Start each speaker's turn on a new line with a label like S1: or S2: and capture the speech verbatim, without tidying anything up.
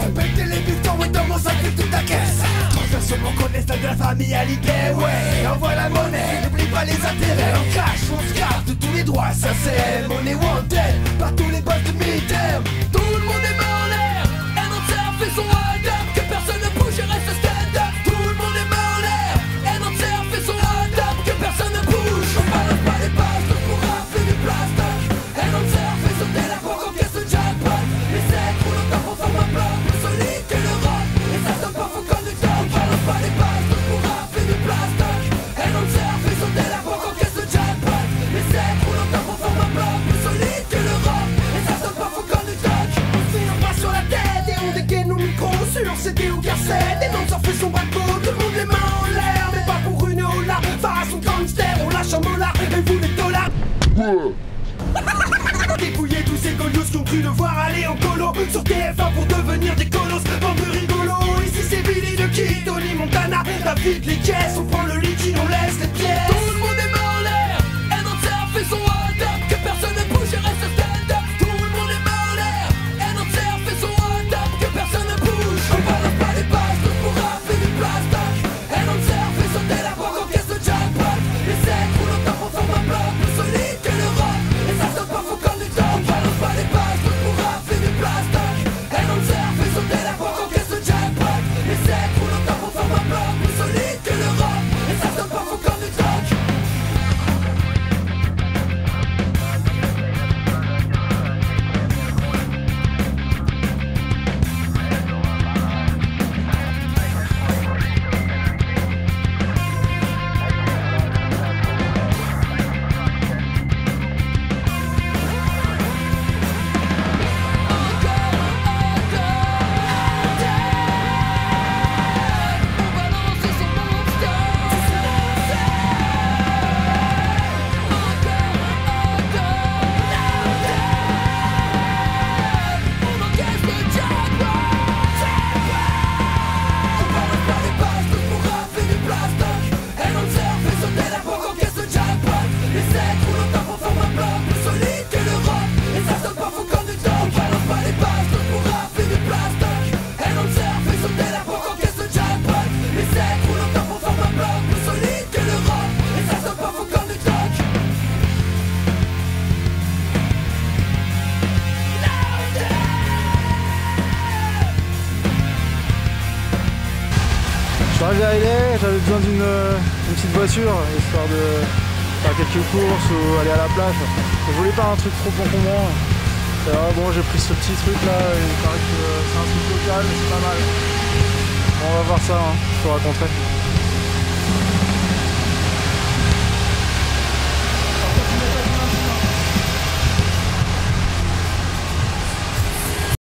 S1: Péter les butons, ouais, dans mon sac et toute ta caisse. Transfert sur mon compte, les stades de la famille Hallyday, ouais. Envoie la monnaie, n'oublie pas les intérêts. En cash, on se garde de tous les droits, ça c'est on est wanted par tous les boss de militaires.
S2: Tout le monde est main en l'air, un entière fait son hold-up. Que personne ne bouge et reste stand-up. Tout le monde est main en l'air, un entière fait son hold-up. Que personne ne bouge, on balance pas les passes, donc on rafle du plastique. Un entière fait sauter la banque en caisse de jackpot. Les secs roulent au top en forme à bloc, plus solide que le rock. Et ça sonne pas, faut qu'on le top. On balance pas les passes, donc on rafle du plastique. Un entière fait sauter la banque en caisse de jackpot. Les secs roulent au top en forme à bloc, plus solide que le rock. Et ça sonne pas, faut qu'on le top. On fait un bras sur la tête et on dégaine nos micros sur C D ou cassette. Et non, ça fait son bras de peau, tout le monde les mains en l'air. Mais pas pour une hola, façon gangster, on lâche un molar et vous les dollars. Dépouiller tous ces golios qui ont cru devoir aller en colo sur T F un pour devenir des colosses. Bande de rigolos, ici c'est Billy de Kid, Tony Montana, David les caisses, on prend le liquide, on laisse les pièces. Tout le monde est main en l'air, un entière fait son hold-up. Que personne ne bouge et reste stand-up. Tout le monde est main en l'air, un entière fait son hold-up. Que personne ne bouge, on balance pas les passes, donc on rafle du plastique. Un entière fait sauter la banque en caisse de jackpot. Les secs roulent au top en forme à bloc, plus solide que le rock. Et ça saute pas, faut qu'on le top. On balance pas les passes, donc on rafle du plastique. Un entière fait sauter la banque en caisse de jackpot. Les secs roulent au top en forme à bloc, plus solide que le rock. Et ça saute pas, faut qu'on le top.
S3: Je suis arrivé à L A, j'avais besoin d'une une petite voiture, histoire de faire quelques courses ou aller à la plage. Je voulais pas un truc trop encombrant. Alors bon, j'ai pris ce petit truc là, il paraît que c'est un truc local, mais c'est pas mal. Bon, on va voir ça, hein, je te raconterai.